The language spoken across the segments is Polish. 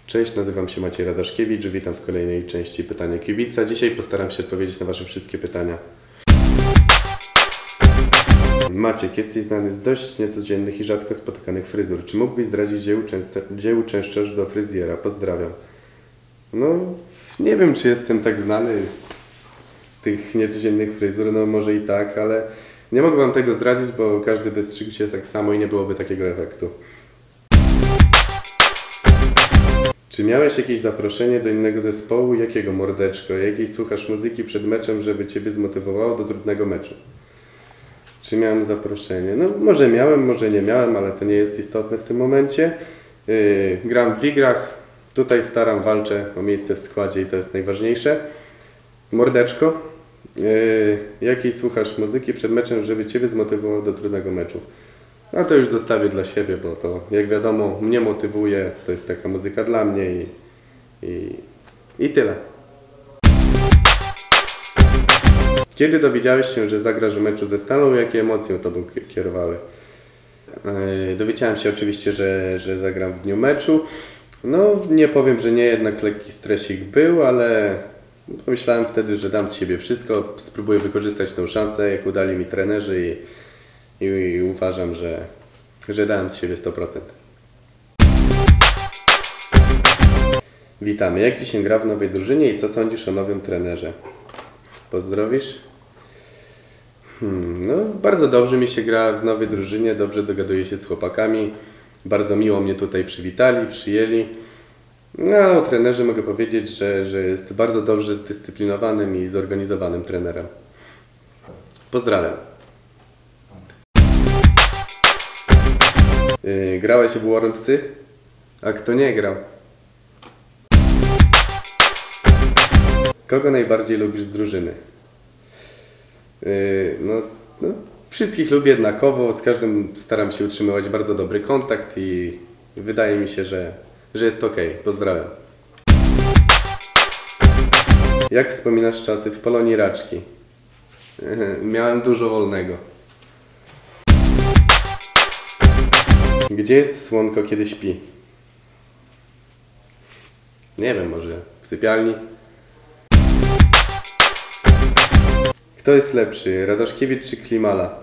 Cześć, nazywam się Maciej Radaszkiewicz, witam w kolejnej części Pytania Kibica. Dzisiaj postaram się odpowiedzieć na Wasze wszystkie pytania. Maciek, jesteś znany z dość niecodziennych i rzadko spotykanych fryzur. Czy mógłbyś zdradzić, gdzie uczęszczasz do fryzjera? Pozdrawiam. No, nie wiem, czy jestem tak znany z tych niecodziennych fryzur, no może i tak, ale nie mogę Wam tego zdradzić, bo każdy by strzygł się tak samo i nie byłoby takiego efektu. Czy miałeś jakieś zaproszenie do innego zespołu? Jakiego, mordeczko? Jakiej słuchasz muzyki przed meczem, żeby Ciebie zmotywowało do trudnego meczu? Czy miałem zaproszenie? No może miałem, może nie miałem, ale to nie jest istotne w tym momencie. Gram w Wigrach, tutaj walczę o miejsce w składzie i to jest najważniejsze. Mordeczko, jakiej słuchasz muzyki przed meczem, żeby Ciebie zmotywowało do trudnego meczu? A to już zostawię dla siebie, bo to jak wiadomo mnie motywuje, to jest taka muzyka dla mnie i tyle. Kiedy dowiedziałeś się, że zagrasz w meczu ze Stalą, jakie emocje Tobą kierowały? Dowiedziałem się oczywiście, że zagram w dniu meczu. No nie powiem, że nie, jednak lekki stresik był, ale pomyślałem wtedy, że dam z siebie wszystko, spróbuję wykorzystać tę szansę, jak udali mi trenerzy i uważam, że dałem z siebie 100%. Witamy. Jak Ci się gra w nowej drużynie i co sądzisz o nowym trenerze? Pozdrowisz? No, bardzo dobrze mi się gra w nowej drużynie, dobrze dogaduję się z chłopakami. Bardzo miło mnie tutaj przywitali, przyjęli. No, o trenerze mogę powiedzieć, że jest bardzo dobrze zdyscyplinowanym i zorganizowanym trenerem. Pozdrawiam. Grałeś w Wormsy? A kto nie grał? Kogo najbardziej lubisz z drużyny? No, wszystkich lubię jednakowo, z każdym staram się utrzymywać bardzo dobry kontakt i wydaje mi się, że jest ok. Pozdrawiam. Jak wspominasz czasy w Polonii Raczki? Miałem dużo wolnego. Gdzie jest Słonko, kiedy śpi? Nie wiem, może w sypialni? Kto jest lepszy, Radaszkiewicz czy Klimala?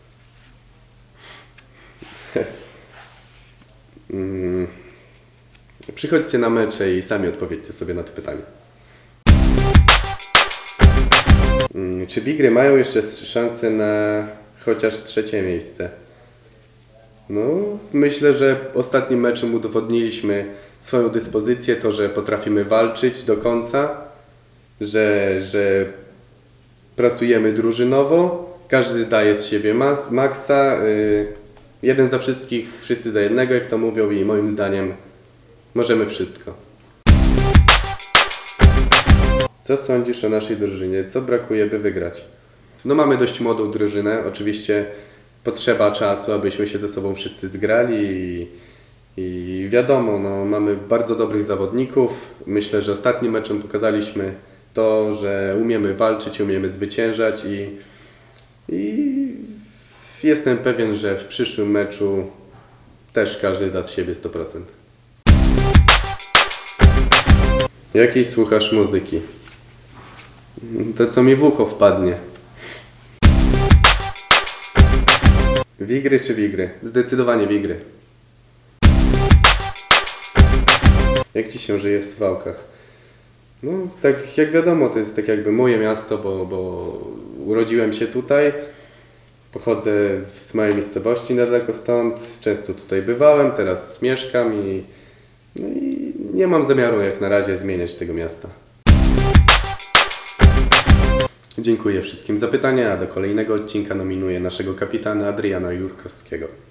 Przychodźcie na mecze i sami odpowiedzcie sobie na to pytanie. Czy Wigry mają jeszcze szansę na chociaż 3. miejsce? No, myślę, że ostatnim meczem udowodniliśmy swoją dyspozycję, to, że potrafimy walczyć do końca, że pracujemy drużynowo, każdy daje z siebie maksa, jeden za wszystkich, wszyscy za jednego, jak to mówią, i moim zdaniem możemy wszystko. Co sądzisz o naszej drużynie? Co brakuje, by wygrać? No, mamy dość młodą drużynę, oczywiście potrzeba czasu, abyśmy się ze sobą wszyscy zgrali i wiadomo, no, mamy bardzo dobrych zawodników. Myślę, że ostatnim meczem pokazaliśmy to, że umiemy walczyć, umiemy zwyciężać i jestem pewien, że w przyszłym meczu też każdy da z siebie 100%. Jakiej słuchasz muzyki? To, co mi w ucho wpadnie. Wigry czy Wigry? Zdecydowanie Wigry. Jak Ci się żyje w Suwałkach? No, tak jak wiadomo, to jest tak jakby moje miasto, bo urodziłem się tutaj. Pochodzę z małej miejscowości niedaleko stąd. Często tutaj bywałem, teraz mieszkam i nie mam zamiaru jak na razie zmieniać tego miasta. Dziękuję wszystkim za pytania, a do kolejnego odcinka nominuję naszego kapitana Adriana Jurkowskiego.